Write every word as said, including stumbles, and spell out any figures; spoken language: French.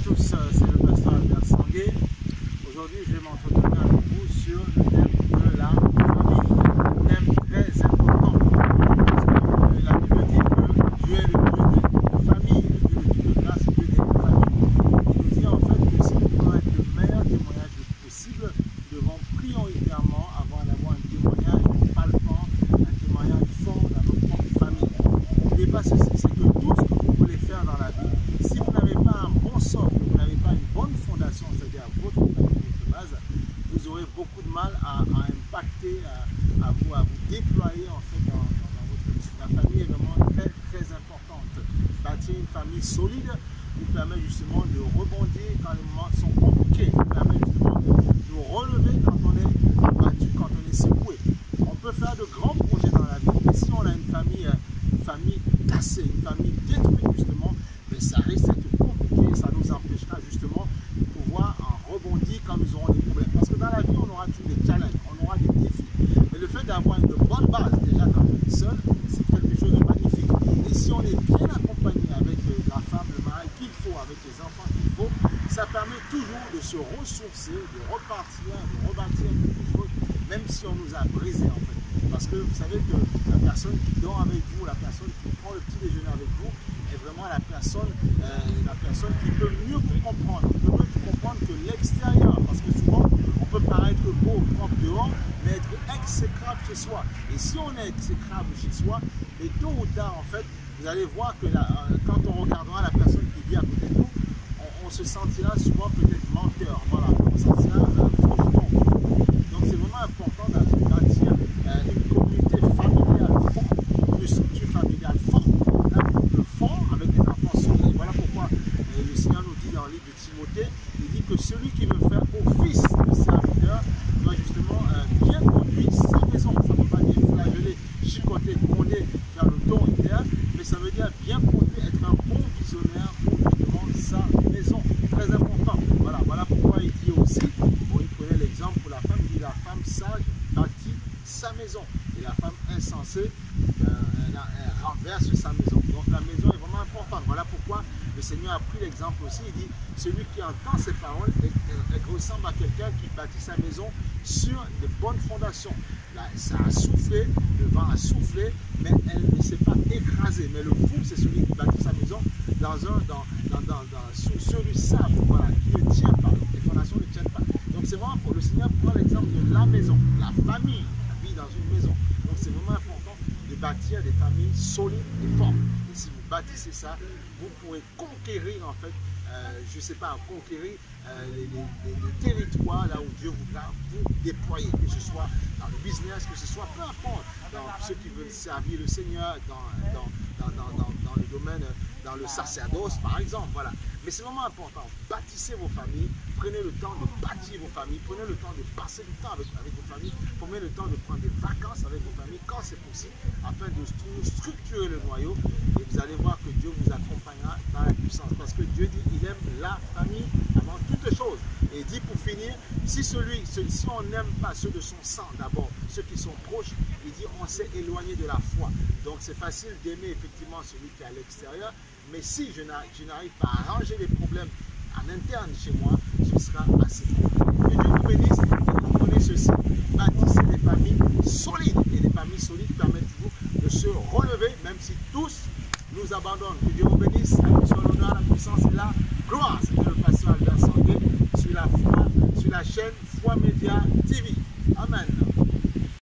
tous, c'est le pasteur Albert Sangué. Aujourd'hui, je vais m'entretenir avec vous sur le thème de la famille. Un thème très important. Parce que la Bible dit que Dieu est le Dieu des familles, le Dieu de toute grâce, le Dieu des familles. Il nous dit en fait que si nous voulons être le meilleur témoignage possible, nous devons prioritairement avoir d'avoir un témoignage palpant, un témoignage fort dans notre propre famille. N'oubliez pas ceci, c'est que tout ce que vous voulez faire dans la vie, si vous n'avez pas un bon socle, vous n'avez pas une bonne fondation, c'est-à-dire votre famille, votre base, vous aurez beaucoup de mal à, à impacter, à, à, vous, à vous déployer en fait dans, dans votre vie. La famille est vraiment très très importante. Bâtir une famille solide nous permet justement de rebondir quand les moments sont compliqués, nous permet justement de nous relever quand on est battu, quand on est secoué. On peut faire de grands projets dans la vie, mais si on a une famille, une famille cassée, une famille détruite justement, mais ça risque d'être compliqué, ça nous empêchera justement de pouvoir en rebondir quand nous aurons des problèmes. Parce que dans la vie, on aura toujours des challenges, on aura des défis. Mais le fait d'avoir une bonne base, déjà quand on est seul, c'est quelque chose de magnifique. Et si on est bien accompagné avec la femme, le mari qu'il faut, avec les enfants qu'il faut, ça permet toujours de se ressourcer, de repartir, de rebâtir quelque chose, même si on nous a brisé en fait. Parce que vous savez que la personne qui dort avec vous, la personne qui prend le petit déjeuner avec vous, est vraiment la personne, euh, la personne qui peut mieux vous comprendre, qui peut mieux vous comprendre que l'extérieur. Parce que souvent, on peut paraître beau, propre dehors, mais être exécrable chez soi. Et si on est exécrable chez soi, et tôt ou tard, en fait, vous allez voir que la, euh, quand on regardera la personne qui vit à côté de nous, on, on se sentira souvent peut-être menteur. Voilà, on se sentira euh, franchement. Donc c'est vraiment important d'attirer euh, une communauté familiale forte, une structure familiale forte, un couple fort avec des enfants solides. Et voilà pourquoi euh, le Seigneur nous dit dans le livre de Timothée, il dit que celui qui veut faire office de serviteur doit justement euh, bien conduire sa maison. Ça ne veut pas dire flageller, chicoter, gronder, faire le tour interne, mais ça veut dire bien conduire, être un bon visionnaire pour justement sa maison. Très important. Voilà, voilà pourquoi il dit aussi, bon, il prenait l'exemple pour la femme, il dit la femme sage bâtit sa maison. Et la femme insensée, euh, elle, elle renverse sa maison. Donc la maison est vraiment importante. Voilà pourquoi le Seigneur a pris l'exemple aussi. Il dit, celui qui entend ces paroles elle, elle, elle ressemble à quelqu'un qui bâtit sa maison sur de bonnes fondations. Là, ça a soufflé, le vent a soufflé, mais elle ne s'est pas écrasée. Mais le fou, c'est celui qui bâtit sa maison dans un, dans, dans, dans, dans, sur, sur du sable, voilà, qui ne tient pas. Les fondations ne tiennent pas. Donc c'est vraiment pour le Seigneur prend l'exemple de la maison, la famille vit dans une maison. Donc c'est vraiment important de bâtir des familles solides et fortes. Et si vous bâtissez ça, vous pourrez conquérir en fait, euh, je ne sais pas, conquérir euh, les, les, les territoires là où Dieu voudra vous déployer, que ce soit dans le business, que ce soit peu importe, dans ceux qui veulent servir le Seigneur, dans, dans, dans, dans, dans, dans le domaine, dans le sacerdoce par exemple, voilà. Mais c'est vraiment important, bâtissez vos familles, prenez le temps de bâtir vos familles, prenez le temps de passer du temps avec, avec vos familles, prenez le temps de prendre des vacances avec vos familles quand c'est possible, afin de structurer le noyau, et vous allez voir que Dieu vous accompagnera dans la puissance, parce que Dieu dit qu'il aime la famille avant toute chose. Et il dit pour finir, si celui, si on n'aime pas ceux de son sang d'abord, ceux qui sont proches, il dit on s'est éloigné de la foi. Donc c'est facile d'aimer effectivement celui qui est à l'extérieur, mais si je n'arrive pas à arranger les problèmes en interne chez moi, ce sera assez compliqué. Que Dieu vous bénisse et comprenez ceci. Bâtissez des familles solides. Et les familles solides permettent-vous de se relever, même si tous nous abandonnent. Que Dieu vous bénisse. À nous soit l'honneur, la puissance et la gloire. C'était le pasteur Albert Sangué sur la foi, sur la chaîne Foi Média T V.